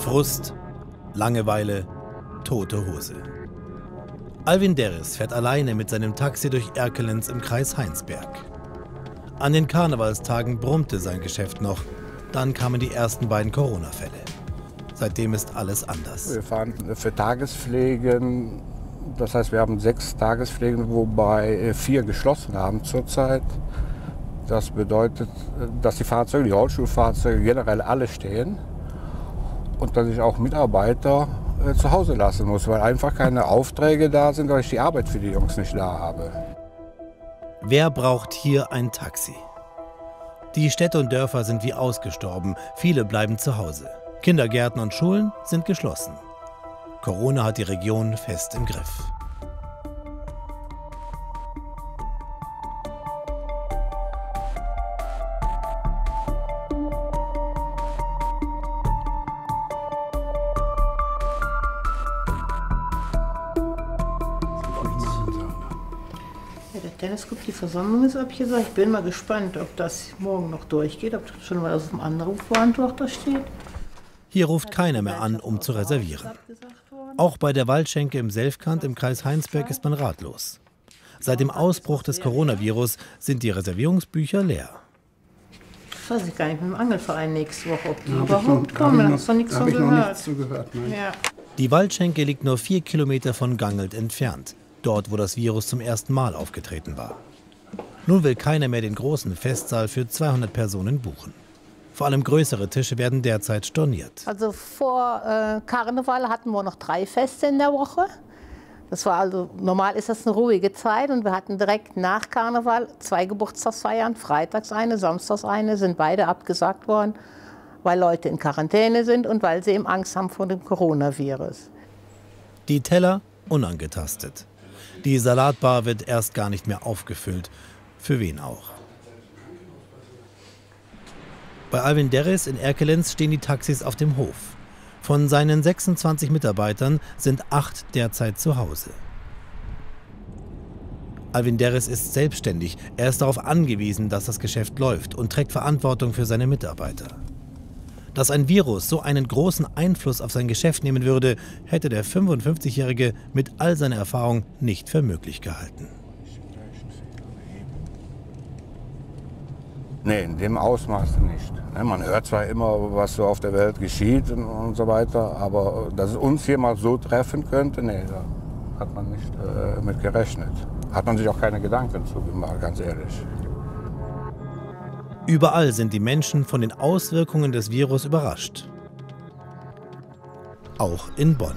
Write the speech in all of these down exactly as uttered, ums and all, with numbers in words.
Frust, Langeweile, tote Hose. Alvin Derris fährt alleine mit seinem Taxi durch Erkelenz im Kreis Heinsberg. An den Karnevalstagen brummte sein Geschäft noch. Dann kamen die ersten beiden Corona-Fälle. Seitdem ist alles anders. Wir fahren für Tagespflegen. Das heißt, wir haben sechs Tagespflegen, wobei vier geschlossen haben zurzeit. Das bedeutet, dass die Fahrzeuge, die Rollstuhlfahrzeuge generell alle stehen und dass ich auch Mitarbeiter äh, zu Hause lassen muss, weil einfach keine Aufträge da sind, weil ich die Arbeit für die Jungs nicht da habe. Wer braucht hier ein Taxi? Die Städte und Dörfer sind wie ausgestorben. Viele bleiben zu Hause. Kindergärten und Schulen sind geschlossen. Corona hat die Region fest im Griff. Ja, der Dennis guckt, die Versammlung ist abgesagt. Ich bin mal gespannt, ob das morgen noch durchgeht, ob das schon mal aus dem Anrufbeantworter steht. Hier ruft keiner mehr an, um zu reservieren. Auch bei der Waldschenke im Selfkant im Kreis Heinsberg ist man ratlos. Seit dem Ausbruch des Coronavirus sind die Reservierungsbücher leer. Das weiß ich gar nicht mit dem Angelverein nächste Woche, ob die überhaupt kommen. Da hast du nichts von gehört. Ja. Die Waldschenke liegt nur vier Kilometer von Gangelt entfernt, dort, wo das Virus zum ersten Mal aufgetreten war. Nun will keiner mehr den großen Festsaal für zweihundert Personen buchen. Vor allem größere Tische werden derzeit storniert. Also vor äh, Karneval hatten wir noch drei Feste in der Woche. Das war also, normal ist das eine ruhige Zeit und wir hatten direkt nach Karneval zwei Geburtstagsfeiern, freitags eine, samstags eine, sind beide abgesagt worden, weil Leute in Quarantäne sind und weil sie eben Angst haben vor dem Coronavirus. Die Teller unangetastet. Die Salatbar wird erst gar nicht mehr aufgefüllt. Für wen auch? Bei Alvin Derris in Erkelenz stehen die Taxis auf dem Hof. Von seinen sechsundzwanzig Mitarbeitern sind acht derzeit zu Hause. Alvin Derris ist selbstständig. Er ist darauf angewiesen, dass das Geschäft läuft und trägt Verantwortung für seine Mitarbeiter. Dass ein Virus so einen großen Einfluss auf sein Geschäft nehmen würde, hätte der fünfundfünfzigjährige mit all seiner Erfahrung nicht für möglich gehalten. Nee, in dem Ausmaß nicht. Man hört zwar immer, was so auf der Welt geschieht und so weiter, aber dass es uns hier mal so treffen könnte, nee, da hat man nicht äh, mit gerechnet. Hat man sich auch keine Gedanken zu gemacht, ganz ehrlich. Überall sind die Menschen von den Auswirkungen des Virus überrascht. Auch in Bonn.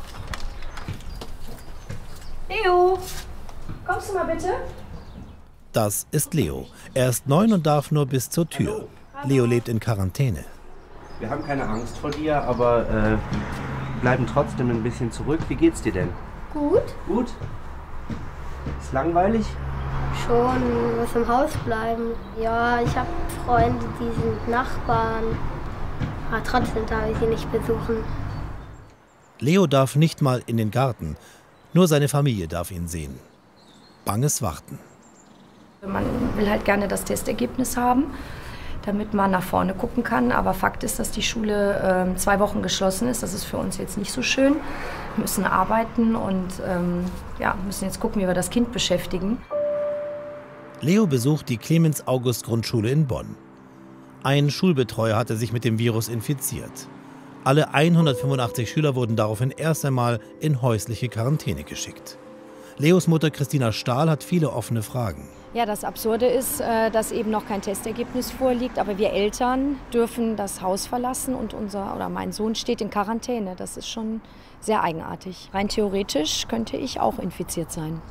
Leo, kommst du mal bitte? Das ist Leo. Er ist neun und darf nur bis zur Tür. Leo lebt in Quarantäne. Wir haben keine Angst vor dir, aber äh, bleiben trotzdem ein bisschen zurück. Wie geht's dir denn? Gut. Gut? Ist langweilig? Schon, muss im Haus bleiben. Ja, ich habe Freunde, die sind Nachbarn. Aber trotzdem darf ich sie nicht besuchen. Leo darf nicht mal in den Garten. Nur seine Familie darf ihn sehen. Banges Warten. Man will halt gerne das Testergebnis haben, damit man nach vorne gucken kann. Aber Fakt ist, dass die Schule äh, zwei Wochen geschlossen ist. Das ist für uns jetzt nicht so schön. Wir müssen arbeiten und ähm, ja, müssen jetzt gucken, wie wir das Kind beschäftigen. Leo besucht die Clemens-August-Grundschule in Bonn. Ein Schulbetreuer hatte sich mit dem Virus infiziert. Alle hundertfünfundachtzig Schüler wurden daraufhin erst einmal in häusliche Quarantäne geschickt. Leos Mutter Christina Stahl hat viele offene Fragen. Ja, das Absurde ist, dass eben noch kein Testergebnis vorliegt, aber wir Eltern dürfen das Haus verlassen und unser oder mein Sohn steht in Quarantäne. Das ist schon sehr eigenartig. Rein theoretisch könnte ich auch infiziert sein.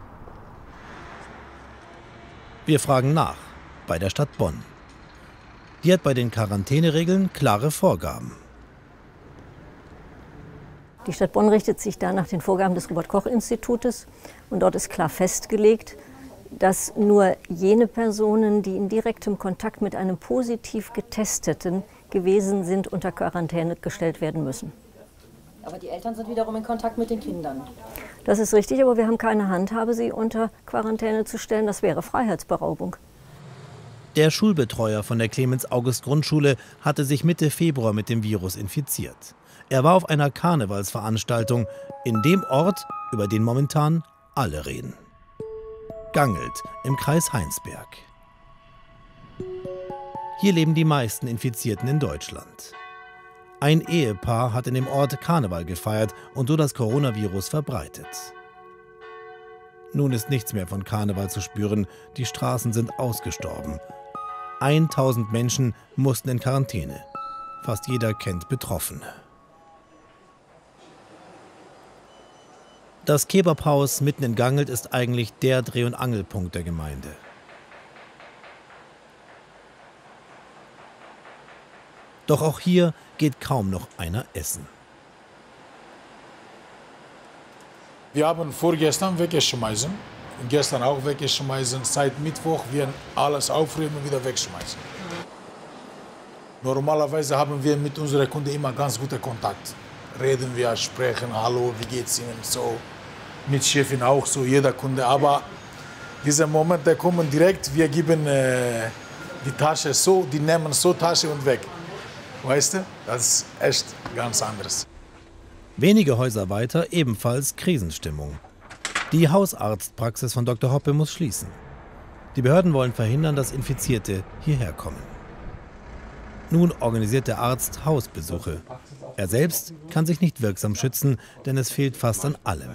Wir fragen nach bei der Stadt Bonn. Die hat bei den Quarantäneregeln klare Vorgaben. Die Stadt Bonn richtet sich da nach den Vorgaben des Robert-Koch-Institutes und dort ist klar festgelegt, dass nur jene Personen, die in direktem Kontakt mit einem positiv Getesteten gewesen sind, unter Quarantäne gestellt werden müssen. Aber die Eltern sind wiederum in Kontakt mit den Kindern. Das ist richtig, aber wir haben keine Handhabe, sie unter Quarantäne zu stellen. Das wäre Freiheitsberaubung. Der Schulbetreuer von der Clemens-August-Grundschule hatte sich Mitte Februar mit dem Virus infiziert. Er war auf einer Karnevalsveranstaltung in dem Ort, über den momentan alle reden. Gangelt im Kreis Heinsberg. Hier leben die meisten Infizierten in Deutschland. Ein Ehepaar hat in dem Ort Karneval gefeiert und so das Coronavirus verbreitet. Nun ist nichts mehr von Karneval zu spüren, die Straßen sind ausgestorben. tausend Menschen mussten in Quarantäne. Fast jeder kennt Betroffene. Das Kebabhaus mitten in Gangelt ist eigentlich der Dreh- und Angelpunkt der Gemeinde. Doch auch hier geht kaum noch einer essen. Wir haben vorgestern weggeschmeißen und gestern auch weggeschmeißen. Seit Mittwoch wir alles aufräumen und wieder wegschmeißen. Normalerweise haben wir mit unseren Kunden immer ganz guten Kontakt. Reden wir, sprechen, hallo, wie geht's Ihnen, so. Mit Chefin auch so, jeder Kunde. Aber dieser Moment, der kommen direkt, wir geben äh, die Tasche so, die nehmen so Tasche und weg. Weißt du, das ist echt ganz anderes. Wenige Häuser weiter ebenfalls Krisenstimmung. Die Hausarztpraxis von Doktor Hoppe muss schließen. Die Behörden wollen verhindern, dass Infizierte hierher kommen. Nun organisiert der Arzt Hausbesuche. Er selbst kann sich nicht wirksam schützen, denn es fehlt fast an allem.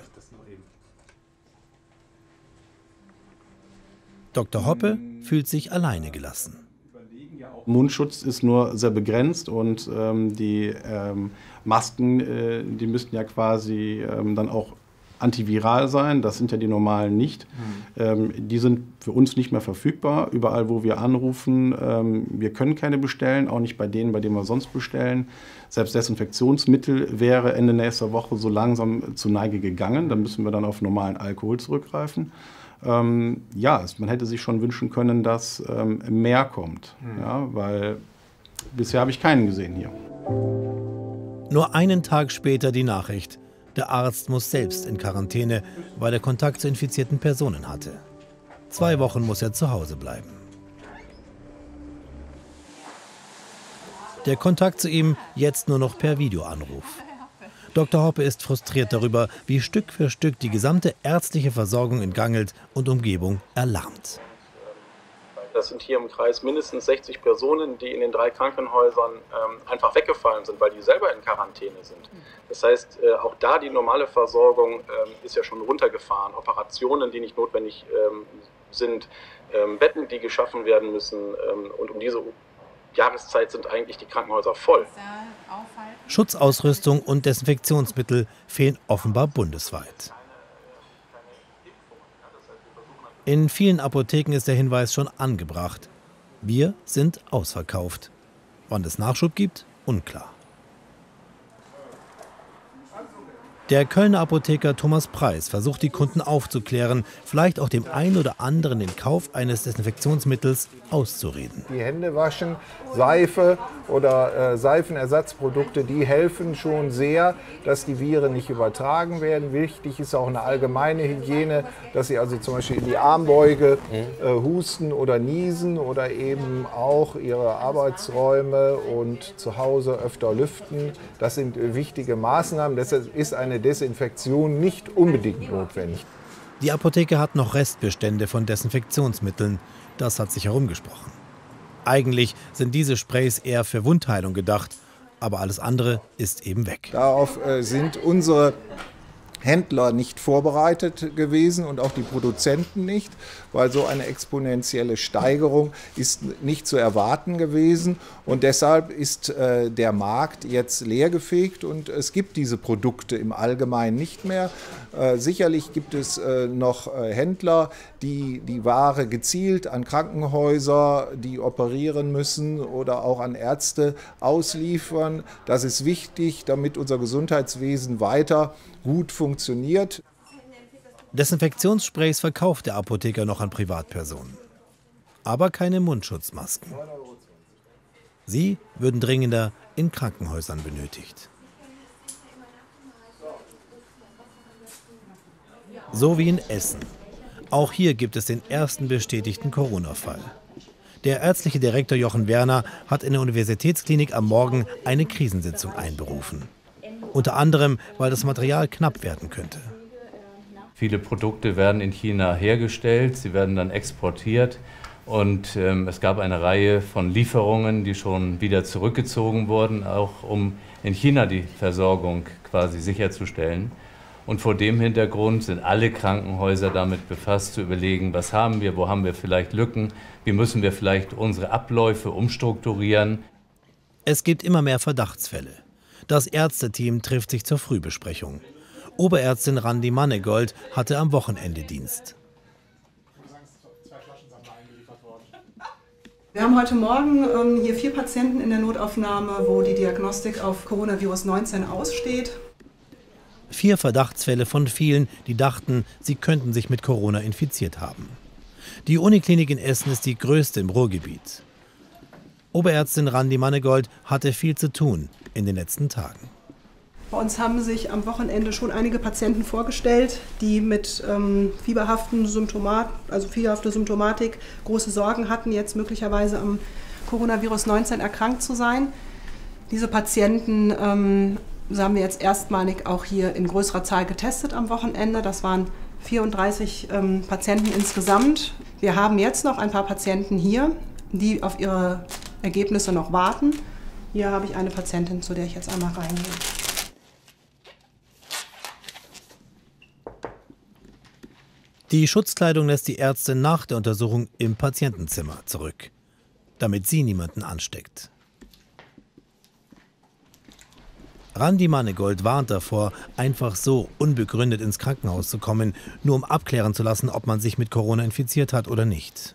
Doktor Hoppe fühlt sich alleine gelassen. Mundschutz ist nur sehr begrenzt und ähm, die ähm, Masken, äh, die müssten ja quasi ähm, dann auch antiviral sein. Das sind ja die normalen nicht. Mhm. Ähm, die sind für uns nicht mehr verfügbar. Überall, wo wir anrufen, ähm, wir können keine bestellen, auch nicht bei denen, bei denen wir sonst bestellen. Selbst Desinfektionsmittel wäre Ende nächster Woche so langsam zur Neige gegangen. Da müssen wir dann auf normalen Alkohol zurückgreifen. Ähm, ja, man hätte sich schon wünschen können, dass ähm, mehr kommt, mhm. ja, weil bisher habe ich keinen gesehen hier. Nur einen Tag später die Nachricht, der Arzt muss selbst in Quarantäne, weil er Kontakt zu infizierten Personen hatte. Zwei Wochen muss er zu Hause bleiben. Der Kontakt zu ihm jetzt nur noch per Videoanruf. Doktor Hoppe ist frustriert darüber, wie Stück für Stück die gesamte ärztliche Versorgung in Gangelt und Umgebung erlahmt. Das sind hier im Kreis mindestens sechzig Personen, die in den drei Krankenhäusern ähm, einfach weggefallen sind, weil die selber in Quarantäne sind. Das heißt, äh, auch da die normale Versorgung ähm, ist ja schon runtergefahren. Operationen, die nicht notwendig ähm, sind, ähm, Betten, die geschaffen werden müssen. Ähm, und um diese Jahreszeit sind eigentlich die Krankenhäuser voll. Schutzausrüstung und Desinfektionsmittel fehlen offenbar bundesweit. In vielen Apotheken ist der Hinweis schon angebracht. Wir sind ausverkauft. Wann es Nachschub gibt, unklar. Der Kölner Apotheker Thomas Preis versucht, die Kunden aufzuklären, vielleicht auch dem einen oder anderen den Kauf eines Desinfektionsmittels auszureden. Die Hände waschen, Seife oder äh, Seifenersatzprodukte, die helfen schon sehr, dass die Viren nicht übertragen werden. Wichtig ist auch eine allgemeine Hygiene, dass Sie also zum Beispiel in die Armbeuge äh, husten oder niesen oder eben auch Ihre Arbeitsräume und zu Hause öfter lüften. Das sind äh, wichtige Maßnahmen. Deshalb ist eine Desinfektion nicht unbedingt notwendig. Die Apotheke hat noch Restbestände von Desinfektionsmitteln. Das hat sich herumgesprochen. Eigentlich sind diese Sprays eher für Wundheilung gedacht, aber alles andere ist eben weg. Darauf äh, sind unsere Händler nicht vorbereitet gewesen und auch die Produzenten nicht, weil so eine exponentielle Steigerung ist nicht zu erwarten gewesen. Und deshalb ist äh, der Markt jetzt leergefegt und es gibt diese Produkte im Allgemeinen nicht mehr. Äh, sicherlich gibt es äh, noch äh, Händler, die die Ware gezielt an Krankenhäuser, die operieren müssen oder auch an Ärzte ausliefern. Das ist wichtig, damit unser Gesundheitswesen weiter gut funktioniert. Desinfektionssprays verkauft der Apotheker noch an Privatpersonen. Aber keine Mundschutzmasken. Sie würden dringender in Krankenhäusern benötigt. So wie in Essen. Auch hier gibt es den ersten bestätigten Corona-Fall. Der ärztliche Direktor Jochen Werner hat in der Universitätsklinik am Morgen eine Krisensitzung einberufen. Unter anderem, weil das Material knapp werden könnte. Viele Produkte werden in China hergestellt, sie werden dann exportiert und ähm, es gab eine Reihe von Lieferungen, die schon wieder zurückgezogen wurden, auch um in China die Versorgung quasi sicherzustellen. Und vor dem Hintergrund sind alle Krankenhäuser damit befasst, zu überlegen, was haben wir, wo haben wir vielleicht Lücken, wie müssen wir vielleicht unsere Abläufe umstrukturieren. Es gibt immer mehr Verdachtsfälle. Das Ärzteteam trifft sich zur Frühbesprechung. Oberärztin Randi Mannegold hatte am Wochenende Dienst. Wir haben heute Morgen ähm, hier vier Patienten in der Notaufnahme, wo die Diagnostik auf Coronavirus neunzehn aussteht. Vier Verdachtsfälle von vielen, die dachten, sie könnten sich mit Corona infiziert haben. Die Uniklinik in Essen ist die größte im Ruhrgebiet. Oberärztin Randi Mannegold hatte viel zu tun in den letzten Tagen. Bei uns haben sich am Wochenende schon einige Patienten vorgestellt, die mit ähm, fieberhaften Symptomat, also fieberhafte Symptomatik große Sorgen hatten, jetzt möglicherweise am Coronavirus neunzehn erkrankt zu sein. Diese Patienten ähm, haben wir jetzt erstmalig auch hier in größerer Zahl getestet am Wochenende. Das waren vierunddreißig ähm, Patienten insgesamt. Wir haben jetzt noch ein paar Patienten hier, die auf ihre Ergebnisse noch warten. Hier habe ich eine Patientin, zu der ich jetzt einmal reingehe. Die Schutzkleidung lässt die Ärztin nach der Untersuchung im Patientenzimmer zurück, damit sie niemanden ansteckt. Randi Mannegold warnt davor, einfach so unbegründet ins Krankenhaus zu kommen, nur um abklären zu lassen, ob man sich mit Corona infiziert hat oder nicht.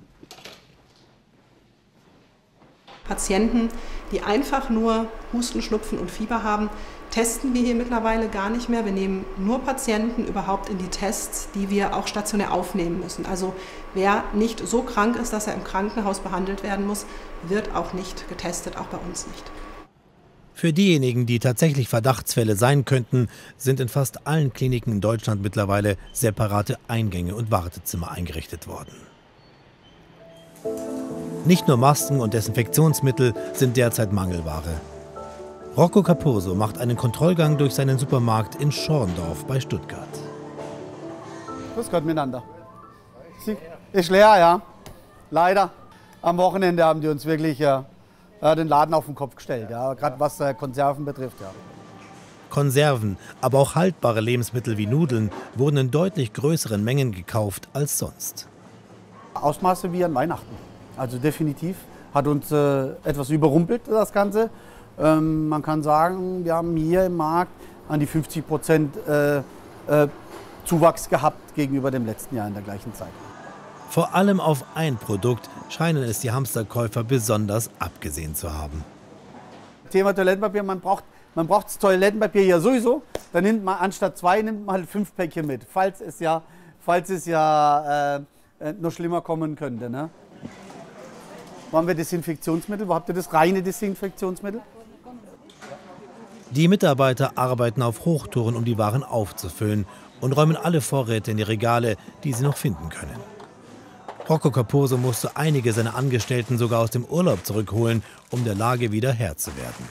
Patienten, die einfach nur Husten, Schnupfen und Fieber haben, testen wir hier mittlerweile gar nicht mehr. Wir nehmen nur Patienten überhaupt in die Tests, die wir auch stationär aufnehmen müssen. Also wer nicht so krank ist, dass er im Krankenhaus behandelt werden muss, wird auch nicht getestet, auch bei uns nicht. Für diejenigen, die tatsächlich Verdachtsfälle sein könnten, sind in fast allen Kliniken in Deutschland mittlerweile separate Eingänge und Wartezimmer eingerichtet worden. Nicht nur Masken und Desinfektionsmittel sind derzeit Mangelware. Rocco Capurso macht einen Kontrollgang durch seinen Supermarkt in Schorndorf bei Stuttgart. Grüß Gott miteinander. Ist leer, ja. Leider. Am Wochenende haben die uns wirklich äh, den Laden auf den Kopf gestellt, ja. Gerade was äh, Konserven betrifft. Ja. Konserven, aber auch haltbare Lebensmittel wie Nudeln wurden in deutlich größeren Mengen gekauft als sonst. Ausmaße wie an Weihnachten. Also definitiv. Hat uns äh, etwas überrumpelt, das Ganze. Ähm, man kann sagen, wir haben hier im Markt an die fünfzig Prozent äh, äh, Zuwachs gehabt gegenüber dem letzten Jahr in der gleichen Zeit. Vor allem auf ein Produkt scheinen es die Hamsterkäufer besonders abgesehen zu haben. Thema Toilettenpapier, man braucht, man braucht das Toilettenpapier ja sowieso. Dann nimmt man anstatt zwei, nimmt man halt fünf Päckchen mit, falls es ja, falls es ja äh, noch schlimmer kommen könnte. Ne? Wo haben wir Desinfektionsmittel? Wo habt ihr das reine Desinfektionsmittel? Die Mitarbeiter arbeiten auf Hochtouren, um die Waren aufzufüllen und räumen alle Vorräte in die Regale, die sie noch finden können. Rocco Capurso musste einige seiner Angestellten sogar aus dem Urlaub zurückholen, um der Lage wieder Herr zu werden.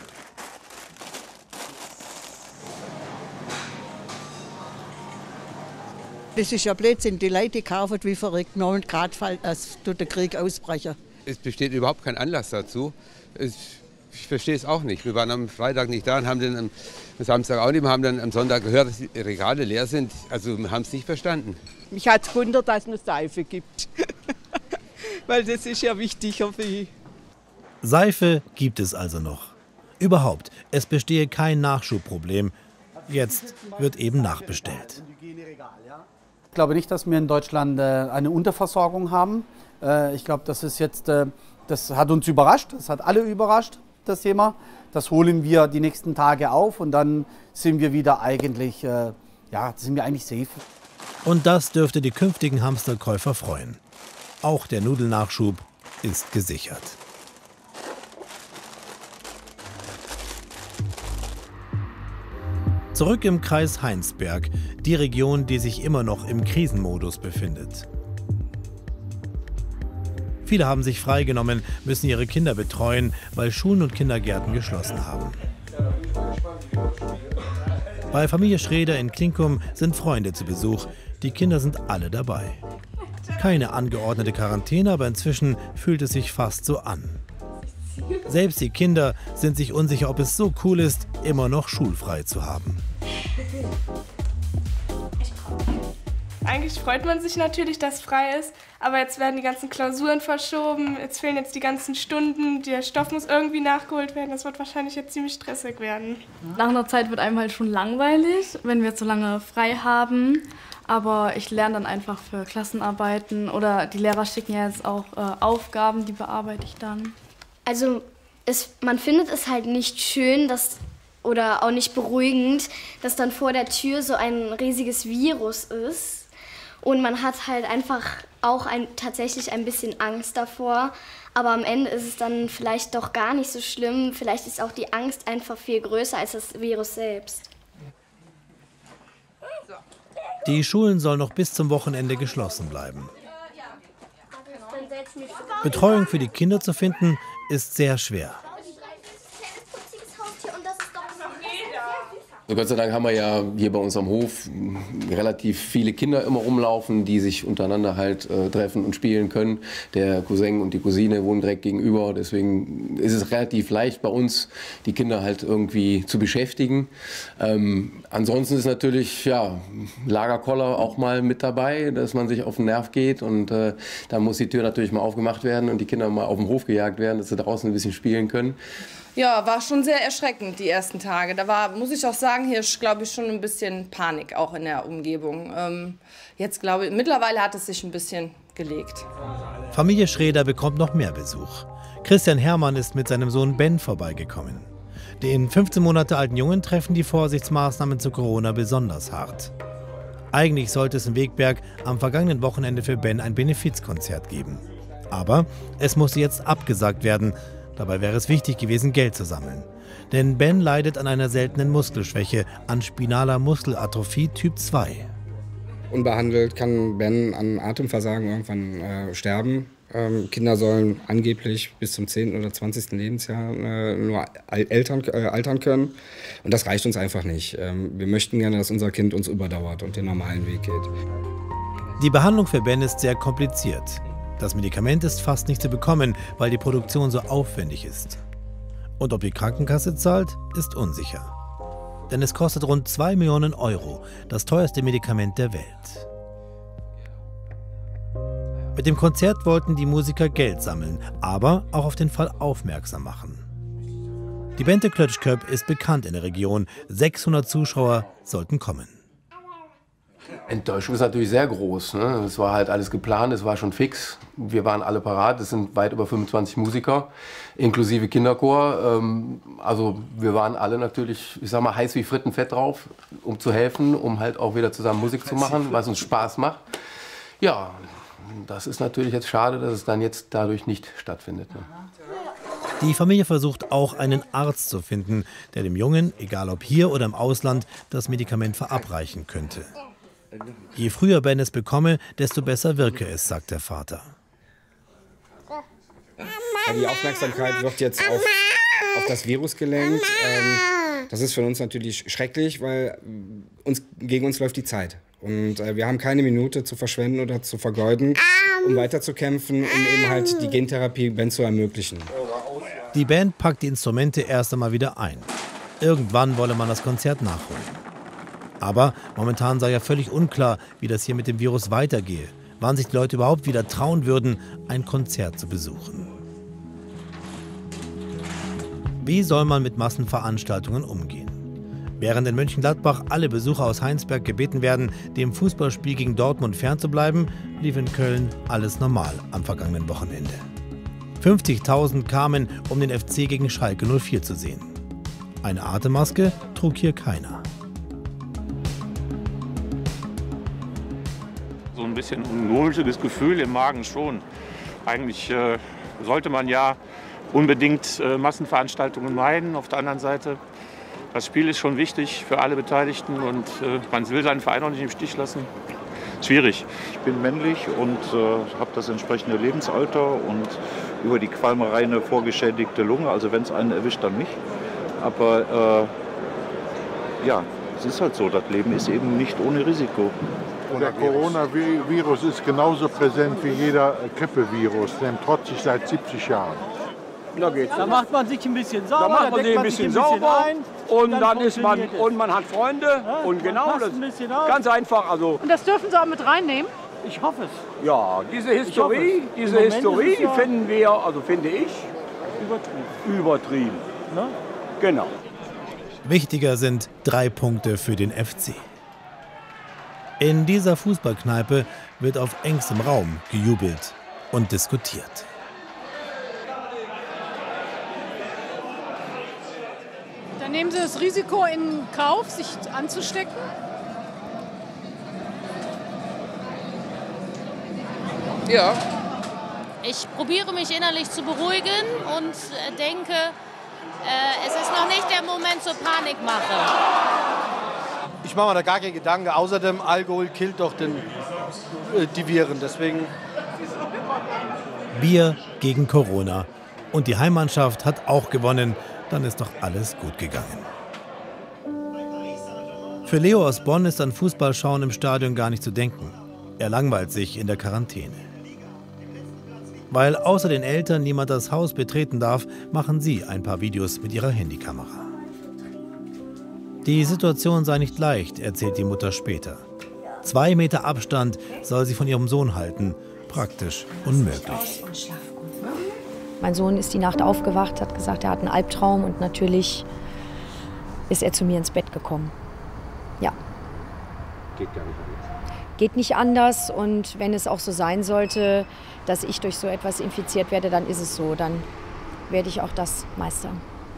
Das ist ja Blödsinn. Die Leute kaufen wie verrückt, und gerade als der Krieg ausbrechen. Es besteht überhaupt kein Anlass dazu. Es, ich verstehe es auch nicht. Wir waren am Freitag nicht da und haben dann am Samstag auch nicht. Wir haben dann am Sonntag gehört, dass die Regale leer sind. Also wir haben es nicht verstanden. Mich hat es gewundert, dass es eine Seife gibt. Weil das ist ja wichtiger für mich. Seife gibt es also noch. Überhaupt, es bestehe kein Nachschubproblem. Jetzt wird eben nachbestellt. Ich glaube nicht, dass wir in Deutschland eine Unterversorgung haben. Ich glaube, das ist jetzt, das hat uns überrascht, das hat alle überrascht, das Thema. Das holen wir die nächsten Tage auf und dann sind wir wieder eigentlich, ja, sind wir eigentlich safe. Und das dürfte die künftigen Hamsterkäufer freuen. Auch der Nudelnachschub ist gesichert. Zurück im Kreis Heinsberg, die Region, die sich immer noch im Krisenmodus befindet. Viele haben sich freigenommen, müssen ihre Kinder betreuen, weil Schulen und Kindergärten geschlossen haben. Bei Familie Schreder in Klinkum sind Freunde zu Besuch. Die Kinder sind alle dabei. Keine angeordnete Quarantäne, aber inzwischen fühlt es sich fast so an. Selbst die Kinder sind sich unsicher, ob es so cool ist, immer noch schulfrei zu haben. Eigentlich freut man sich natürlich, dass es frei ist, aber jetzt werden die ganzen Klausuren verschoben, jetzt fehlen jetzt die ganzen Stunden, der Stoff muss irgendwie nachgeholt werden, das wird wahrscheinlich jetzt ziemlich stressig werden. Nach einer Zeit wird einem halt schon langweilig, wenn wir zu lange frei haben, aber ich lerne dann einfach für Klassenarbeiten oder die Lehrer schicken ja jetzt auch äh, Aufgaben, die bearbeite ich dann. Also es, man findet es halt nicht schön, dass, oder auch nicht beruhigend, dass dann vor der Tür so ein riesiges Virus ist. Und man hat halt einfach auch ein, tatsächlich ein bisschen Angst davor. Aber am Ende ist es dann vielleicht doch gar nicht so schlimm. Vielleicht ist auch die Angst einfach viel größer als das Virus selbst. Die Schulen sollen noch bis zum Wochenende geschlossen bleiben. Betreuung für die Kinder zu finden, ist sehr schwer. Also Gott sei Dank haben wir ja hier bei uns am Hof relativ viele Kinder immer rumlaufen, die sich untereinander halt äh, treffen und spielen können. Der Cousin und die Cousine wohnen direkt gegenüber, deswegen ist es relativ leicht bei uns, die Kinder halt irgendwie zu beschäftigen. Ähm, ansonsten ist natürlich ja, Lagerkoller auch mal mit dabei, dass man sich auf den Nerv geht und äh, da muss die Tür natürlich mal aufgemacht werden und die Kinder mal auf den Hof gejagt werden, dass sie draußen ein bisschen spielen können. Ja, war schon sehr erschreckend die ersten Tage. Da war, muss ich auch sagen, hier glaube ich schon ein bisschen Panik auch in der Umgebung. Ähm, jetzt glaube ich, mittlerweile hat es sich ein bisschen gelegt. Familie Schreder bekommt noch mehr Besuch. Christian Herrmann ist mit seinem Sohn Ben vorbeigekommen. Den fünfzehn Monate alten Jungen treffen die Vorsichtsmaßnahmen zu Corona besonders hart. Eigentlich sollte es in Wegberg am vergangenen Wochenende für Ben ein Benefizkonzert geben. Aber es musste jetzt abgesagt werden. Dabei wäre es wichtig gewesen, Geld zu sammeln. Denn Ben leidet an einer seltenen Muskelschwäche, an spinaler Muskelatrophie Typ zwei. Unbehandelt kann Ben an Atemversagen irgendwann äh, sterben. Ähm, Kinder sollen angeblich bis zum zehnten oder zwanzigsten Lebensjahr äh, nur altern, äh, altern können. Und das reicht uns einfach nicht. Ähm, wir möchten gerne, dass unser Kind uns überdauert und den normalen Weg geht. Die Behandlung für Ben ist sehr kompliziert. Das Medikament ist fast nicht zu bekommen, weil die Produktion so aufwendig ist. Und ob die Krankenkasse zahlt, ist unsicher. Denn es kostet rund zwei Millionen Euro, das teuerste Medikament der Welt. Mit dem Konzert wollten die Musiker Geld sammeln, aber auch auf den Fall aufmerksam machen. Die Bente Klötschköp ist bekannt in der Region. sechshundert Zuschauer sollten kommen. Enttäuschung ist natürlich sehr groß. Ne? Es war halt alles geplant, es war schon fix. Wir waren alle parat, es sind weit über fünfundzwanzig Musiker, inklusive Kinderchor. Ähm, also wir waren alle natürlich, ich sag mal, heiß wie Frittenfett drauf, um zu helfen, um halt auch wieder zusammen Musik zu machen, was uns Spaß macht. Ja, das ist natürlich jetzt schade, dass es dann jetzt dadurch nicht stattfindet. Ne? Die Familie versucht auch, einen Arzt zu finden, der dem Jungen, egal ob hier oder im Ausland, das Medikament verabreichen könnte. Je früher Ben es bekomme, desto besser wirke es, sagt der Vater. Die Aufmerksamkeit wird jetzt auf, auf das Virus gelenkt. Das ist für uns natürlich schrecklich, weil uns, gegen uns läuft die Zeit. Und wir haben keine Minute zu verschwenden oder zu vergeuden, um weiterzukämpfen, um eben halt die Gentherapie Ben zu ermöglichen. Die Band packt die Instrumente erst einmal wieder ein. Irgendwann wolle man das Konzert nachholen. Aber momentan sei ja völlig unklar, wie das hier mit dem Virus weitergehe, wann sich die Leute überhaupt wieder trauen würden, ein Konzert zu besuchen. Wie soll man mit Massenveranstaltungen umgehen? Während in Mönchengladbach alle Besucher aus Heinsberg gebeten werden, dem Fußballspiel gegen Dortmund fernzubleiben, lief in Köln alles normal am vergangenen Wochenende. fünfzigtausend kamen, um den F C gegen Schalke null vier zu sehen. Eine Atemmaske trug hier keiner. So ein bisschen ein mulmiges Gefühl im Magen schon. Eigentlich äh, sollte man ja unbedingt äh, Massenveranstaltungen meiden. Auf der anderen Seite, das Spiel ist schon wichtig für alle Beteiligten und äh, man will seinen Verein auch nicht im Stich lassen. schwierig. Ich bin männlich und äh, habe das entsprechende Lebensalter und über die Qualmerei eine vorgeschädigte Lunge. Also wenn es einen erwischt, dann nicht. Aber äh, ja, es ist halt so, das Leben ist eben nicht ohne Risiko. Der Coronavirus ist genauso präsent wie jeder Grippevirus, denn trotzig seit siebzig Jahren. Da geht's. Da macht man sich ein bisschen sauber, da macht man da sich ein bisschen, ein bisschen sauber ein, und dann, dann ist man es. und man hat Freunde ja, und genau das ist ganz einfach. Also und das dürfen Sie auch mit reinnehmen? Ich hoffe es. Ja, diese Historie, diese Historie ja finden wir, also finde ich, übertrieben. Übertrieben. Ne? Genau. Wichtiger sind drei Punkte für den F C. In dieser Fußballkneipe wird auf engstem Raum gejubelt und diskutiert. Dann nehmen Sie das Risiko in Kauf, sich anzustecken? Ja. Ich probiere mich innerlich zu beruhigen und denke, äh, es ist noch nicht der Moment zur Panikmache. Ich mache mir da gar keine Gedanken. Außerdem, Alkohol killt doch den, äh, die Viren. Deswegen. Bier gegen Corona. Und die Heimmannschaft hat auch gewonnen. Dann ist doch alles gut gegangen. Für Leo aus Bonn ist an Fußballschauen im Stadion gar nicht zu denken. Er langweilt sich in der Quarantäne. Weil außer den Eltern niemand das Haus betreten darf, machen sie ein paar Videos mit ihrer Handykamera. Die Situation sei nicht leicht, erzählt die Mutter später. Zwei Meter Abstand soll sie von ihrem Sohn halten. Praktisch unmöglich. Mein Sohn ist die Nacht aufgewacht, hat gesagt, er hat einen Albtraum und natürlich ist er zu mir ins Bett gekommen. Ja. Geht gar nicht anders. Geht nicht anders und wenn es auch so sein sollte, dass ich durch so etwas infiziert werde, dann ist es so. Dann werde ich auch das meistern.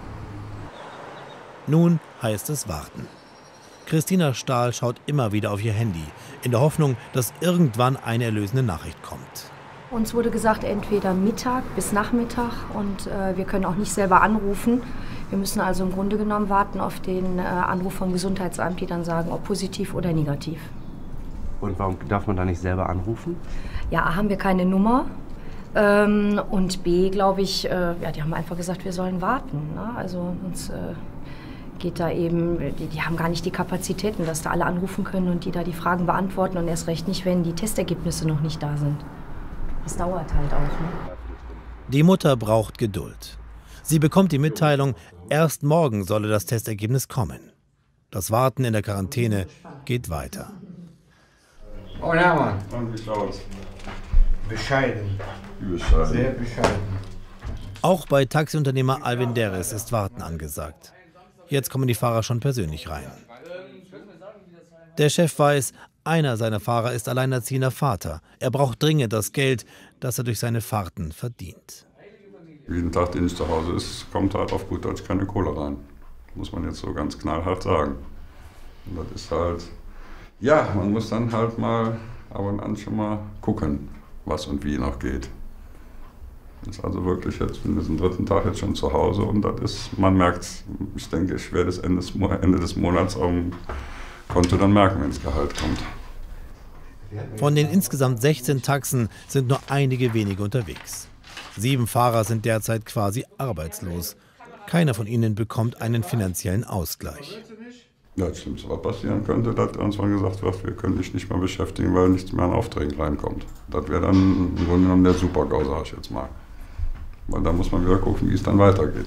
Nun heißt es warten. Christina Stahl schaut immer wieder auf ihr Handy, in der Hoffnung, dass irgendwann eine erlösende Nachricht kommt. Uns wurde gesagt, entweder Mittag bis Nachmittag und äh, wir können auch nicht selber anrufen. Wir müssen also im Grunde genommen warten auf den äh, Anruf vom Gesundheitsamt, die dann sagen, ob positiv oder negativ. Und warum darf man da nicht selber anrufen? Ja, A, haben wir keine Nummer ähm, und B, glaube ich, äh, ja, die haben einfach gesagt, wir sollen warten. Ne? Also uns äh, geht da eben, die, die haben gar nicht die Kapazitäten, dass da alle anrufen können und die da die Fragen beantworten und erst recht nicht, wenn die Testergebnisse noch nicht da sind. Das dauert halt auch. Ne? Die Mutter braucht Geduld. Sie bekommt die Mitteilung, erst morgen solle das Testergebnis kommen. Das Warten in der Quarantäne geht weiter. Oh Hermann. Und wie schaut's? Bescheiden. Bescheiden. Sehr bescheiden. Auch bei Taxiunternehmer Alvin Derris ist Warten angesagt. Jetzt kommen die Fahrer schon persönlich rein. Der Chef weiß, einer seiner Fahrer ist alleinerziehender Vater. Er braucht dringend das Geld, das er durch seine Fahrten verdient. Jeden Tag, den ich zu Hause ist, kommt halt auf gut Deutsch keine Kohle rein. Muss man jetzt so ganz knallhart sagen. Und das ist halt, ja, man muss dann halt mal ab und an schon mal gucken, was und wie noch geht. Das ist also wirklich jetzt, bin diesen dritten Tag jetzt schon zu Hause und das ist, man merkt, ich denke, ich werde es Ende des, Ende des Monats am Konto dann merken, wenn das Gehalt kommt. Von den insgesamt sechzehn Taxen sind nur einige wenige unterwegs. Sieben Fahrer sind derzeit quasi arbeitslos. Keiner von ihnen bekommt einen finanziellen Ausgleich. Ja, das Schlimmste, was passieren könnte, dass uns mal gesagt wird, wir können dich nicht mehr beschäftigen, weil nichts mehr an Aufträgen reinkommt. Das wäre dann im Grunde genommen der Super-GAU, sag ich jetzt mal. Weil da muss man wieder gucken, wie es dann weitergeht.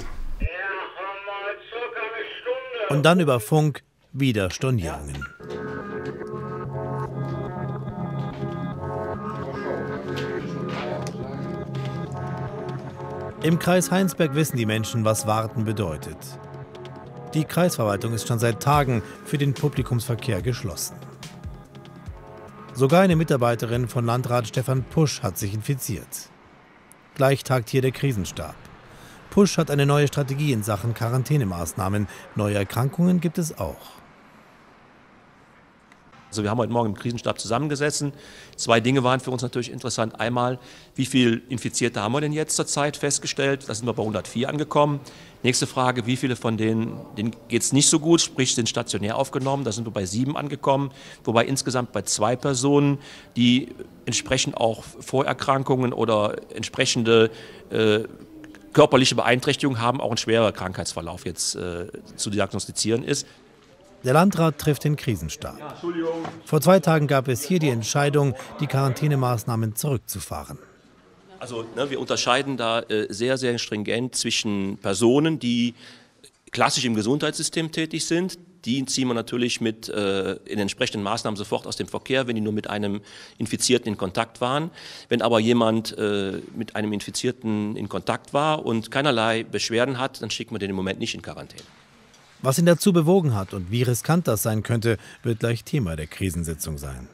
Und dann über Funk wieder Stornierungen. Im Kreis Heinsberg wissen die Menschen, was Warten bedeutet. Die Kreisverwaltung ist schon seit Tagen für den Publikumsverkehr geschlossen. Sogar eine Mitarbeiterin von Landrat Stefan Pusch hat sich infiziert. Gleich tagt hier der Krisenstab. Pusch hat eine neue Strategie in Sachen Quarantänemaßnahmen. Neue Erkrankungen gibt es auch. Also wir haben heute Morgen im Krisenstab zusammengesessen. Zwei Dinge waren für uns natürlich interessant. Einmal, wie viele Infizierte haben wir denn jetzt zurzeit festgestellt? Da sind wir bei hundertvier angekommen. Nächste Frage, wie viele von denen, denen geht es nicht so gut, sprich sind stationär aufgenommen. Da sind wir bei sieben angekommen, wobei insgesamt bei zwei Personen, die entsprechend auch Vorerkrankungen oder entsprechende äh, körperliche Beeinträchtigungen haben, auch ein schwerer Krankheitsverlauf jetzt äh, zu diagnostizieren ist. Der Landrat trifft den Krisenstab. Vor zwei Tagen gab es hier die Entscheidung, die Quarantänemaßnahmen zurückzufahren. Also ne, wir unterscheiden da äh, sehr, sehr stringent zwischen Personen, die klassisch im Gesundheitssystem tätig sind. Die ziehen wir natürlich mit äh, in entsprechenden Maßnahmen sofort aus dem Verkehr, wenn die nur mit einem Infizierten in Kontakt waren. Wenn aber jemand äh, mit einem Infizierten in Kontakt war und keinerlei Beschwerden hat, dann schicken wir den im Moment nicht in Quarantäne. Was ihn dazu bewogen hat und wie riskant das sein könnte, wird gleich Thema der Krisensitzung sein.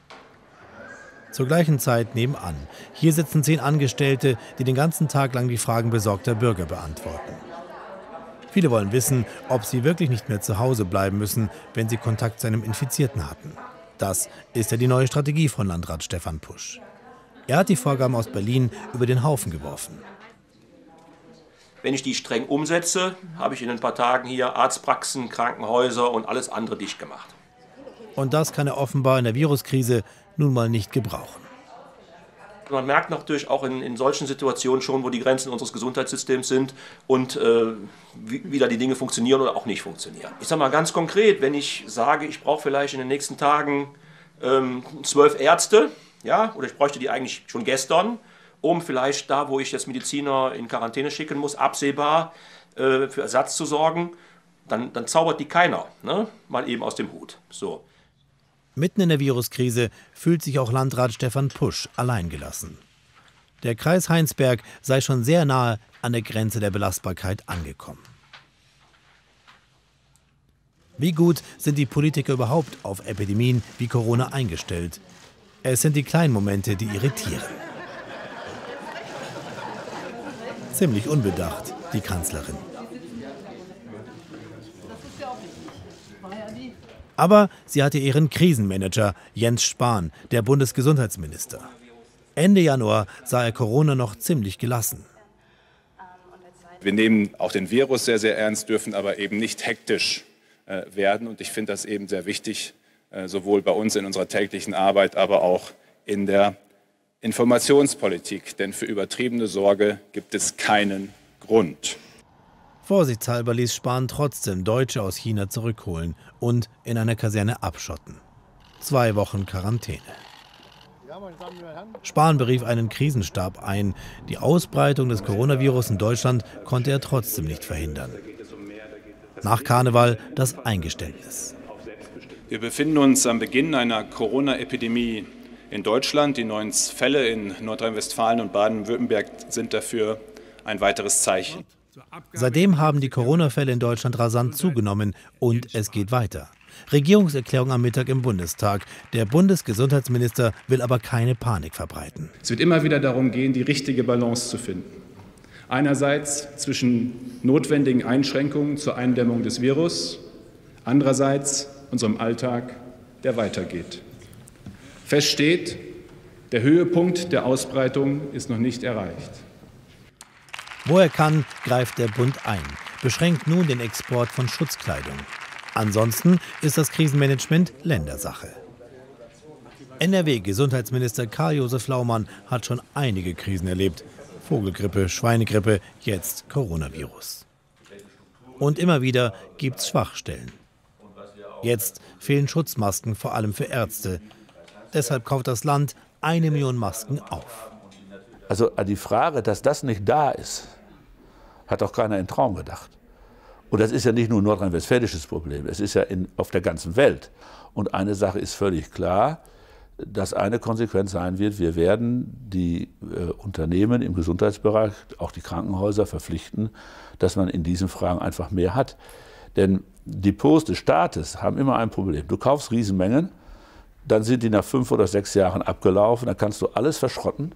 Zur gleichen Zeit nebenan. Hier sitzen zehn Angestellte, die den ganzen Tag lang die Fragen besorgter Bürger beantworten. Viele wollen wissen, ob sie wirklich nicht mehr zu Hause bleiben müssen, wenn sie Kontakt zu einem Infizierten hatten. Das ist ja die neue Strategie von Landrat Stefan Pusch. Er hat die Vorgaben aus Berlin über den Haufen geworfen. Wenn ich die streng umsetze, habe ich in ein paar Tagen hier Arztpraxen, Krankenhäuser und alles andere dicht gemacht. Und das kann er offenbar in der Viruskrise nun mal nicht gebrauchen. Man merkt natürlich auch in, in solchen Situationen schon, wo die Grenzen unseres Gesundheitssystems sind und äh, wie, wie da die Dinge funktionieren oder auch nicht funktionieren. Ich sage mal ganz konkret, wenn ich sage, ich brauche vielleicht in den nächsten Tagen ähm, zwölf Ärzte, ja, oder ich bräuchte die eigentlich schon gestern, um vielleicht da, wo ich jetzt Mediziner in Quarantäne schicken muss, absehbar äh, für Ersatz zu sorgen, dann, dann zaubert die keiner, ne? Mal eben aus dem Hut. So. Mitten in der Viruskrise fühlt sich auch Landrat Stefan Pusch alleingelassen. Der Kreis Heinsberg sei schon sehr nahe an der Grenze der Belastbarkeit angekommen. Wie gut sind die Politiker überhaupt auf Epidemien wie Corona eingestellt? Es sind die kleinen Momente, die irritieren. Ziemlich unbedacht, die Kanzlerin. Aber sie hatte ihren Krisenmanager Jens Spahn, der Bundesgesundheitsminister. Ende Januar sah er Corona noch ziemlich gelassen. Wir nehmen auch den Virus sehr, sehr ernst, dürfen aber eben nicht hektisch äh, werden. Und ich finde das eben sehr wichtig, äh, sowohl bei uns in unserer täglichen Arbeit, aber auch in der Informationspolitik. Denn für übertriebene Sorge gibt es keinen Grund. Vorsichtshalber ließ Spahn trotzdem Deutsche aus China zurückholen und in einer Kaserne abschotten. Zwei Wochen Quarantäne. Spahn berief einen Krisenstab ein. Die Ausbreitung des Coronavirus in Deutschland konnte er trotzdem nicht verhindern. Nach Karneval das Eingeständnis. Wir befinden uns am Beginn einer Corona-Epidemie in Deutschland. Die neuen Fälle in Nordrhein-Westfalen und Baden-Württemberg sind dafür ein weiteres Zeichen. Seitdem haben die Corona-Fälle in Deutschland rasant zugenommen und es geht weiter. Regierungserklärung am Mittag im Bundestag. Der Bundesgesundheitsminister will aber keine Panik verbreiten. Es wird immer wieder darum gehen, die richtige Balance zu finden. Einerseits zwischen notwendigen Einschränkungen zur Eindämmung des Virus, andererseits unserem Alltag, der weitergeht. Fest steht, der Höhepunkt der Ausbreitung ist noch nicht erreicht. Wo er kann, greift der Bund ein, beschränkt nun den Export von Schutzkleidung. Ansonsten ist das Krisenmanagement Ländersache. N R W-Gesundheitsminister Karl-Josef Laumann hat schon einige Krisen erlebt. Vogelgrippe, Schweinegrippe, jetzt Coronavirus. Und immer wieder gibt's Schwachstellen. Jetzt fehlen Schutzmasken, vor allem für Ärzte. Deshalb kauft das Land eine Million Masken auf. Also an die Frage, dass das nicht da ist, hat auch keiner in Traum gedacht. Und das ist ja nicht nur ein nordrhein-westfälisches Problem, es ist ja in, auf der ganzen Welt. Und eine Sache ist völlig klar, dass eine Konsequenz sein wird, wir werden die äh, Unternehmen im Gesundheitsbereich, auch die Krankenhäuser verpflichten, dass man in diesen Fragen einfach mehr hat. Denn Depots des Staates haben immer ein Problem. Du kaufst Riesenmengen, dann sind die nach fünf oder sechs Jahren abgelaufen, dann kannst du alles verschrotten.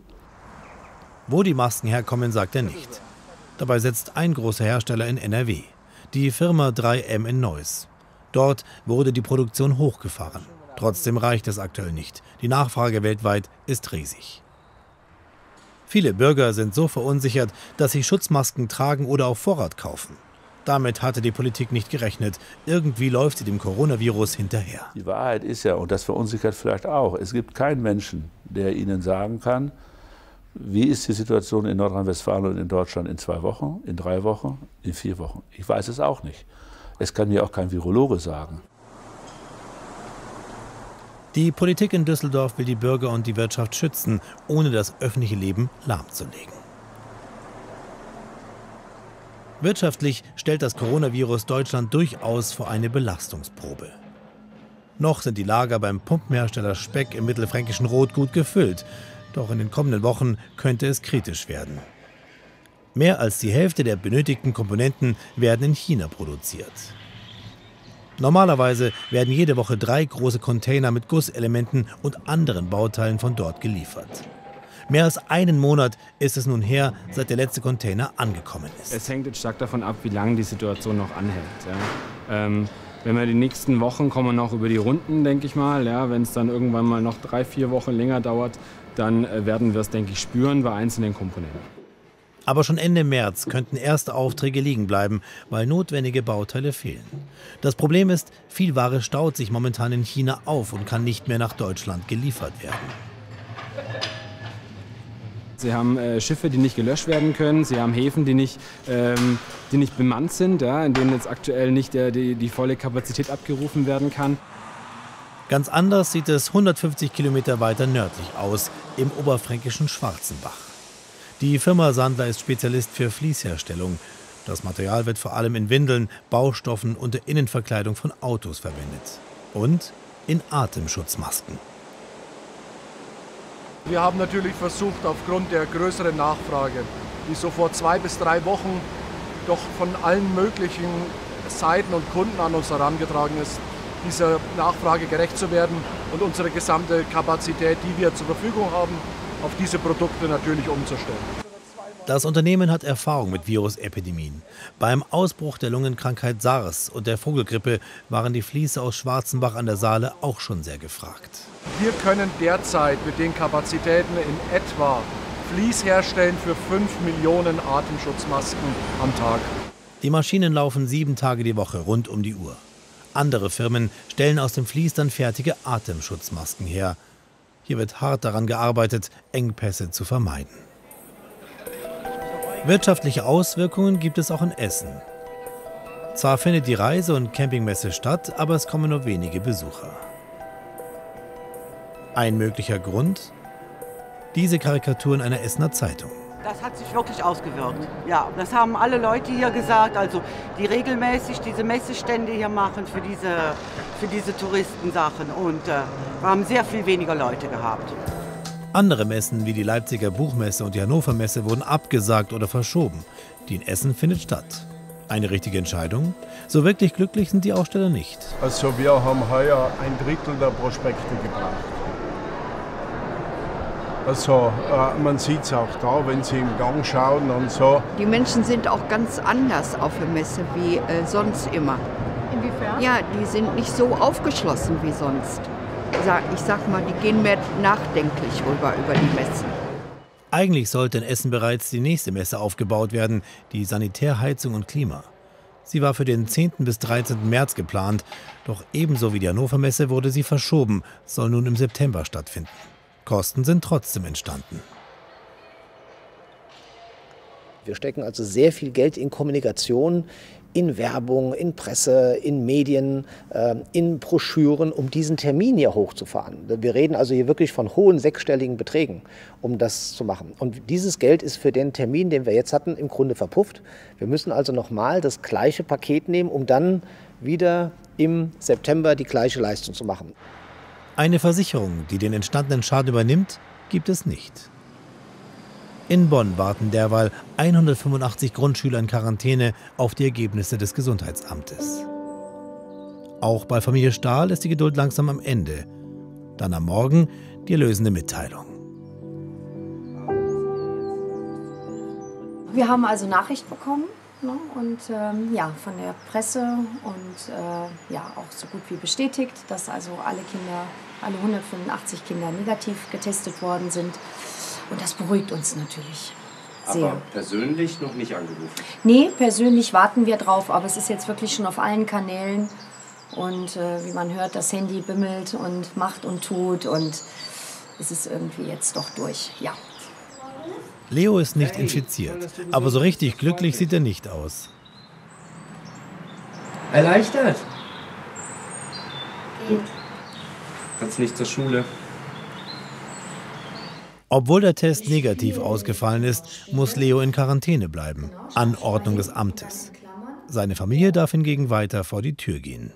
Wo die Masken herkommen, sagt er nicht. Dabei setzt ein großer Hersteller in N R W, die Firma drei M in Neuss. Dort wurde die Produktion hochgefahren. Trotzdem reicht es aktuell nicht. Die Nachfrage weltweit ist riesig. Viele Bürger sind so verunsichert, dass sie Schutzmasken tragen oder auf Vorrat kaufen. Damit hatte die Politik nicht gerechnet. Irgendwie läuft sie dem Coronavirus hinterher. Die Wahrheit ist ja, und das verunsichert vielleicht auch, es gibt keinen Menschen, der Ihnen sagen kann, wie ist die Situation in Nordrhein-Westfalen und in Deutschland in zwei Wochen, in drei Wochen, in vier Wochen. Ich weiß es auch nicht. Es kann mir auch kein Virologe sagen. Die Politik in Düsseldorf will die Bürger und die Wirtschaft schützen, ohne das öffentliche Leben lahmzulegen. Wirtschaftlich stellt das Coronavirus Deutschland durchaus vor eine Belastungsprobe. Noch sind die Lager beim Pumpenhersteller Speck im mittelfränkischen Rot gut gefüllt. Doch in den kommenden Wochen könnte es kritisch werden. Mehr als die Hälfte der benötigten Komponenten werden in China produziert. Normalerweise werden jede Woche drei große Container mit Gusselementen und anderen Bauteilen von dort geliefert. Mehr als einen Monat ist es nun her, seit der letzte Container angekommen ist. Es hängt jetzt stark davon ab, wie lange die Situation noch anhält. Ja. Ähm, wenn wir die nächsten Wochen kommen noch über die Runden, denke ich mal. Ja, wenn es dann irgendwann mal noch drei, vier Wochen länger dauert, dann äh, werden wir es, denke ich, spüren bei einzelnen Komponenten. Aber schon Ende März könnten erste Aufträge liegen bleiben, weil notwendige Bauteile fehlen. Das Problem ist, viel Ware staut sich momentan in China auf und kann nicht mehr nach Deutschland geliefert werden. Sie haben äh, Schiffe, die nicht gelöscht werden können. Sie haben Häfen, die nicht, ähm, die nicht bemannt sind, ja, in denen jetzt aktuell nicht der, die, die volle Kapazität abgerufen werden kann. Ganz anders sieht es hundertfünfzig Kilometer weiter nördlich aus, im oberfränkischen Schwarzenbach. Die Firma Sandler ist Spezialist für Fließherstellung. Das Material wird vor allem in Windeln, Baustoffen und der Innenverkleidung von Autos verwendet. Und in Atemschutzmasken. Wir haben natürlich versucht, aufgrund der größeren Nachfrage, die so vor zwei bis drei Wochen doch von allen möglichen Seiten und Kunden an uns herangetragen ist, dieser Nachfrage gerecht zu werden und unsere gesamte Kapazität, die wir zur Verfügung haben, auf diese Produkte natürlich umzustellen. Das Unternehmen hat Erfahrung mit Virusepidemien. Beim Ausbruch der Lungenkrankheit SARS und der Vogelgrippe waren die Fließe aus Schwarzenbach an der Saale auch schon sehr gefragt. Wir können derzeit mit den Kapazitäten in etwa Vlies herstellen für fünf Millionen Atemschutzmasken am Tag. Die Maschinen laufen sieben Tage die Woche rund um die Uhr. Andere Firmen stellen aus dem Vlies dann fertige Atemschutzmasken her. Hier wird hart daran gearbeitet, Engpässe zu vermeiden. Wirtschaftliche Auswirkungen gibt es auch in Essen. Zwar findet die Reise- und Campingmesse statt, aber es kommen nur wenige Besucher. Ein möglicher Grund? Diese Karikatur in einer Essener Zeitung. Das hat sich wirklich ausgewirkt. Ja, das haben alle Leute hier gesagt, also die regelmäßig diese Messestände hier machen für diese, für diese Touristensachen. Und äh, wir haben sehr viel weniger Leute gehabt. Andere Messen wie die Leipziger Buchmesse und die Hannover Messe wurden abgesagt oder verschoben. Die in Essen findet statt. Eine richtige Entscheidung? So wirklich glücklich sind die Aussteller nicht. Also wir haben heuer ein Drittel der Prospekte gebraucht. Also äh, man sieht es auch da, wenn Sie im Gang schauen und so. Die Menschen sind auch ganz anders auf der Messe wie äh, sonst immer. Inwiefern? Ja, die sind nicht so aufgeschlossen wie sonst. Ich sag mal, die gehen mehr nachdenklich rüber über die Messen. Eigentlich sollte in Essen bereits die nächste Messe aufgebaut werden, die Sanitärheizung und Klima. Sie war für den zehnten bis dreizehnten März geplant, doch ebenso wie die Hannover Messe wurde sie verschoben, soll nun im September stattfinden. Kosten sind trotzdem entstanden. Wir stecken also sehr viel Geld in Kommunikation, in Werbung, in Presse, in Medien, in Broschüren, um diesen Termin hier hochzufahren. Wir reden also hier wirklich von hohen sechsstelligen Beträgen, um das zu machen. Und dieses Geld ist für den Termin, den wir jetzt hatten, im Grunde verpufft. Wir müssen also nochmal das gleiche Paket nehmen, um dann wieder im September die gleiche Leistung zu machen. Eine Versicherung, die den entstandenen Schaden übernimmt, gibt es nicht. In Bonn warten derweil hundertfünfundachtzig Grundschüler in Quarantäne auf die Ergebnisse des Gesundheitsamtes. Auch bei Familie Stahl ist die Geduld langsam am Ende. Dann am Morgen die erlösende Mitteilung. Wir haben also Nachricht bekommen, ne, und ähm, ja, von der Presse und äh, ja, auch so gut wie bestätigt, dass also alle Kinder, alle hundertfünfundachtzig Kinder negativ getestet worden sind. Und das beruhigt uns natürlich sehr. Aber persönlich noch nicht angerufen? Nee, persönlich warten wir drauf, aber es ist jetzt wirklich schon auf allen Kanälen. Und äh, wie man hört, das Handy bimmelt und macht und tut und es ist irgendwie jetzt doch durch, ja. Leo ist nicht infiziert, aber so richtig glücklich sieht er nicht aus. Erleichtert? Geht. Kannst nicht zur Schule. Obwohl der Test negativ ausgefallen ist, muss Leo in Quarantäne bleiben. Anordnung des Amtes. Seine Familie darf hingegen weiter vor die Tür gehen.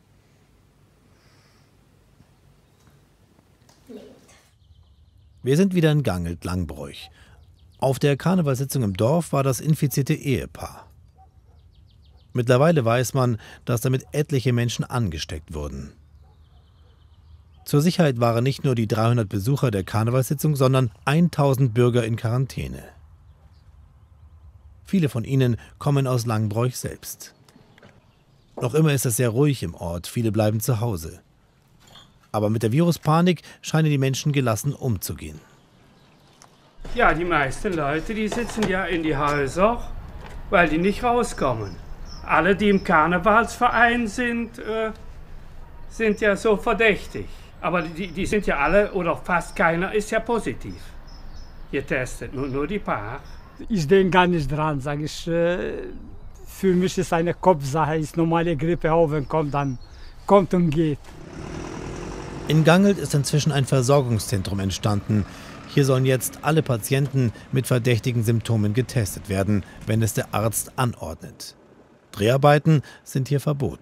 Wir sind wieder in Gangelt-Langbroich. Auf der Karnevalssitzung im Dorf war das infizierte Ehepaar. Mittlerweile weiß man, dass damit etliche Menschen angesteckt wurden. Zur Sicherheit waren nicht nur die dreihundert Besucher der Karnevalssitzung, sondern tausend Bürger in Quarantäne. Viele von ihnen kommen aus Langbroich selbst. Noch immer ist es sehr ruhig im Ort, viele bleiben zu Hause. Aber mit der Viruspanik scheinen die Menschen gelassen umzugehen. Ja, die meisten Leute, die sitzen ja in die Häuser, weil die nicht rauskommen. Alle, die im Karnevalsverein sind, äh, sind ja so verdächtig. Aber die, die sind ja alle, oder fast keiner, ist ja positiv getestet, nur, nur die paar. Ich denke gar nicht dran, sage ich. Äh, für mich ist eine Kopfsache, ist normale Grippe, auch wenn kommt, dann kommt und geht. In Gangelt ist inzwischen ein Versorgungszentrum entstanden. Hier sollen jetzt alle Patienten mit verdächtigen Symptomen getestet werden, wenn es der Arzt anordnet. Dreharbeiten sind hier verboten.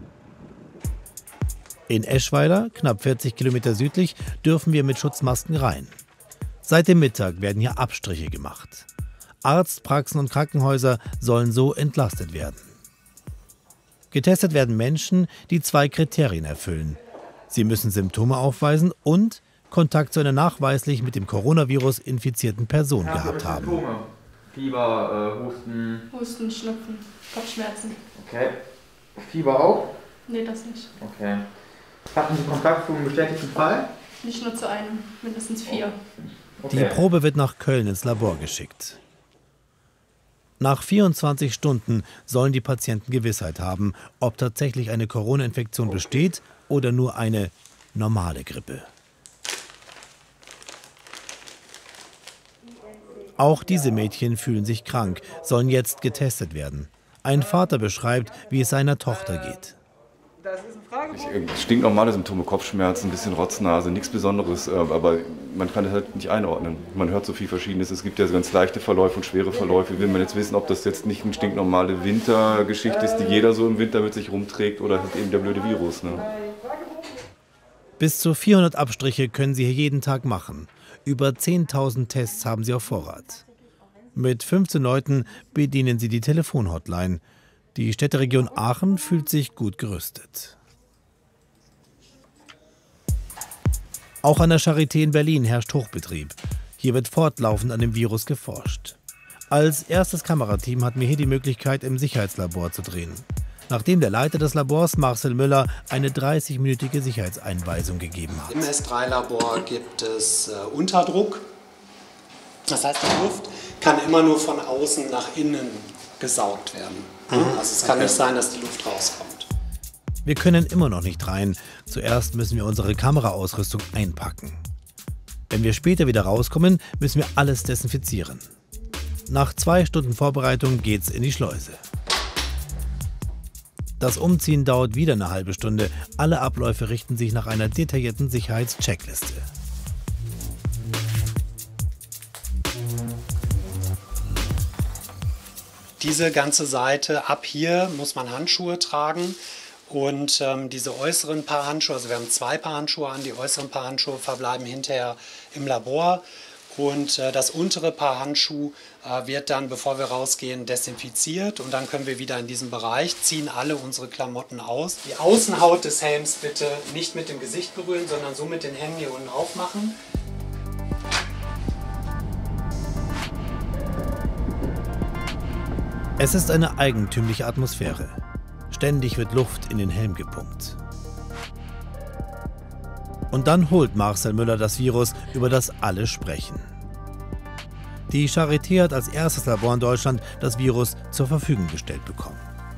In Eschweiler, knapp vierzig Kilometer südlich, dürfen wir mit Schutzmasken rein. Seit dem Mittag werden hier Abstriche gemacht. Arztpraxen und Krankenhäuser sollen so entlastet werden. Getestet werden Menschen, die zwei Kriterien erfüllen. Sie müssen Symptome aufweisen und Kontakt zu einer nachweislich mit dem Coronavirus infizierten Person ja, gehabt haben. Symptome. Fieber, äh, Husten. Husten, Schnupfen, Kopfschmerzen. Okay. Fieber auch? Nee, das nicht. Okay. Hatten Sie Kontakt zu einem bestätigten Fall? Nicht nur zu einem, mindestens vier. Okay. Die Probe wird nach Köln ins Labor geschickt. Nach vierundzwanzig Stunden sollen die Patienten Gewissheit haben, ob tatsächlich eine Corona-Infektion besteht oder nur eine normale Grippe. Auch diese Mädchen fühlen sich krank, sollen jetzt getestet werden. Ein Vater beschreibt, wie es seiner Tochter geht. Ich, stinknormale Symptome, Kopfschmerzen, ein bisschen Rotznase, nichts Besonderes, aber man kann das halt nicht einordnen. Man hört so viel Verschiedenes, es gibt ja ganz leichte Verläufe und schwere Verläufe. Will man jetzt wissen, ob das jetzt nicht eine stinknormale Wintergeschichte ist, die jeder so im Winter mit sich rumträgt, oder halt eben der blöde Virus. Ne? Bis zu vierhundert Abstriche können sie hier jeden Tag machen. Über zehntausend Tests haben sie auf Vorrat. Mit fünfzehn Leuten bedienen sie die Telefonhotline. Die Städteregion Aachen fühlt sich gut gerüstet. Auch an der Charité in Berlin herrscht Hochbetrieb. Hier wird fortlaufend an dem Virus geforscht. Als erstes Kamerateam hatten wir hier die Möglichkeit, im Sicherheitslabor zu drehen. Nachdem der Leiter des Labors, Marcel Müller, eine dreißigminütige Sicherheitseinweisung gegeben hat. Im S drei Labor gibt es äh, Unterdruck. Das heißt, die Luft kann immer nur von außen nach innen gesaugt werden. Also es kann okay. nicht sein, dass die Luft rauskommt. Wir können immer noch nicht rein. Zuerst müssen wir unsere Kameraausrüstung einpacken. Wenn wir später wieder rauskommen, müssen wir alles desinfizieren. Nach zwei Stunden Vorbereitung geht's in die Schleuse. Das Umziehen dauert wieder eine halbe Stunde. Alle Abläufe richten sich nach einer detaillierten Sicherheitscheckliste. Diese ganze Seite ab hier muss man Handschuhe tragen und ähm, diese äußeren Paar Handschuhe, also wir haben zwei Paar Handschuhe an, die äußeren Paar Handschuhe verbleiben hinterher im Labor und äh, das untere Paar Handschuh äh, wird dann, bevor wir rausgehen, desinfiziert und dann können wir wieder in diesen Bereich, ziehen alle unsere Klamotten aus. Die Außenhaut des Helms bitte nicht mit dem Gesicht berühren, sondern so mit den Händen hier unten aufmachen. Es ist eine eigentümliche Atmosphäre. Ständig wird Luft in den Helm gepumpt. Und dann holt Marcel Müller das Virus, über das alle sprechen. Die Charité hat als erstes Labor in Deutschland das Virus zur Verfügung gestellt bekommen.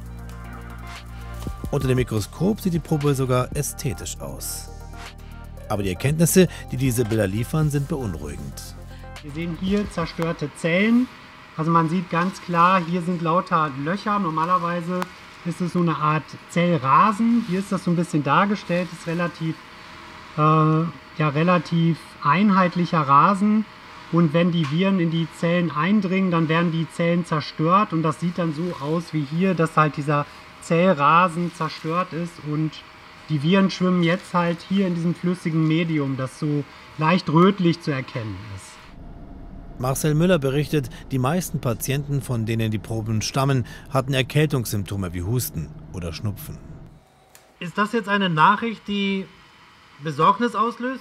Unter dem Mikroskop sieht die Probe sogar ästhetisch aus. Aber die Erkenntnisse, die diese Bilder liefern, sind beunruhigend. Wir sehen hier zerstörte Zellen. Also man sieht ganz klar, hier sind lauter Löcher. Normalerweise ist es so eine Art Zellrasen. Hier ist das so ein bisschen dargestellt, ist relativ, äh, ja, relativ einheitlicher Rasen. Und wenn die Viren in die Zellen eindringen, dann werden die Zellen zerstört. Und das sieht dann so aus wie hier, dass halt dieser Zellrasen zerstört ist. Und die Viren schwimmen jetzt halt hier in diesem flüssigen Medium, das so leicht rötlich zu erkennen ist. Marcel Müller berichtet, die meisten Patienten, von denen die Proben stammen, hatten Erkältungssymptome wie Husten oder Schnupfen. Ist das jetzt eine Nachricht, die Besorgnis auslöst?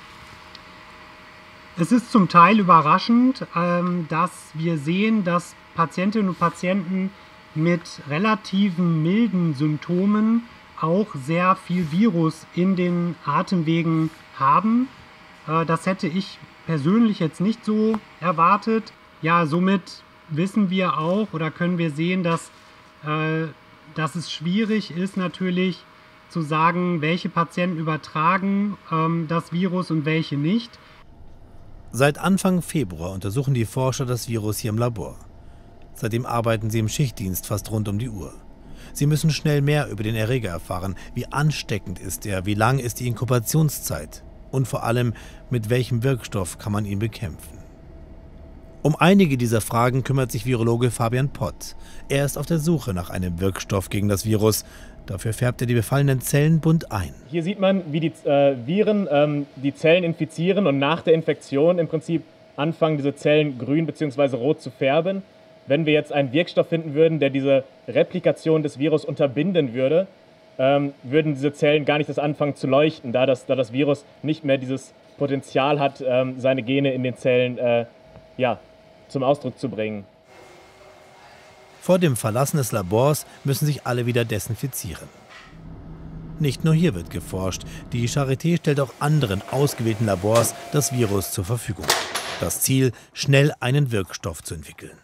Es ist zum Teil überraschend, dass wir sehen, dass Patientinnen und Patienten mit relativen milden Symptomen auch sehr viel Virus in den Atemwegen haben. Das hätte ich persönlich jetzt nicht so erwartet. Ja, somit wissen wir auch oder können wir sehen, dass, äh, dass es schwierig ist natürlich zu sagen, welche Patienten übertragen ähm, das Virus und welche nicht. Seit Anfang Februar untersuchen die Forscher das Virus hier im Labor. Seitdem arbeiten sie im Schichtdienst fast rund um die Uhr. Sie müssen schnell mehr über den Erreger erfahren. Wie ansteckend ist er? Wie lang ist die Inkubationszeit? Und vor allem, mit welchem Wirkstoff kann man ihn bekämpfen? Um einige dieser Fragen kümmert sich Virologe Fabian Pott. Er ist auf der Suche nach einem Wirkstoff gegen das Virus. Dafür färbt er die befallenen Zellen bunt ein. Hier sieht man, wie die äh, Viren ähm, die Zellen infizieren und nach der Infektion im Prinzip anfangen, diese Zellen grün bzw. rot zu färben. Wenn wir jetzt einen Wirkstoff finden würden, der diese Replikation des Virus unterbinden würde, ähm, würden diese Zellen gar nicht das anfangen zu leuchten, da das, da das Virus nicht mehr dieses Potenzial hat, ähm, seine Gene in den Zellen äh, ja, zum Ausdruck zu bringen. Vor dem Verlassen des Labors müssen sich alle wieder desinfizieren. Nicht nur hier wird geforscht. Die Charité stellt auch anderen ausgewählten Labors das Virus zur Verfügung. Das Ziel, schnell einen Wirkstoff zu entwickeln.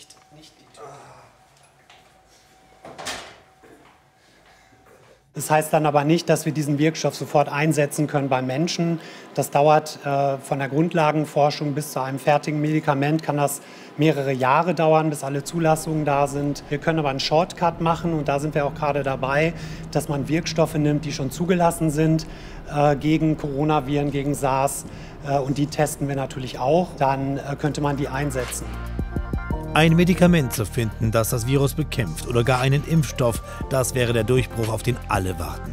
Das heißt dann aber nicht, dass wir diesen Wirkstoff sofort einsetzen können beim Menschen. Das dauert äh, von der Grundlagenforschung bis zu einem fertigen Medikament, kann das mehrere Jahre dauern, bis alle Zulassungen da sind. Wir können aber einen Shortcut machen und da sind wir auch gerade dabei, dass man Wirkstoffe nimmt, die schon zugelassen sind äh, gegen Coronaviren, gegen SARS äh, und die testen wir natürlich auch. Dann äh, könnte man die einsetzen. Ein Medikament zu finden, das das Virus bekämpft oder gar einen Impfstoff, das wäre der Durchbruch, auf den alle warten.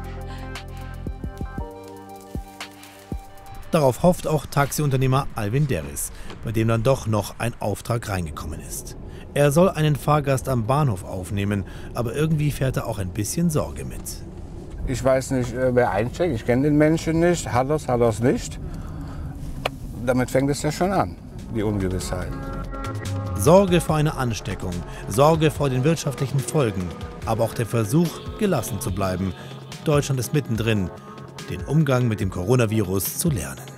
Darauf hofft auch Taxiunternehmer Alvin Derris, bei dem dann doch noch ein Auftrag reingekommen ist. Er soll einen Fahrgast am Bahnhof aufnehmen, aber irgendwie fährt er auch ein bisschen Sorge mit. Ich weiß nicht, wer eincheckt, ich kenne den Menschen nicht, hat das, hat das nicht. Damit fängt es ja schon an, die Ungewissheit. Sorge vor einer Ansteckung, Sorge vor den wirtschaftlichen Folgen, aber auch der Versuch, gelassen zu bleiben. Deutschland ist mittendrin, den Umgang mit dem Coronavirus zu lernen.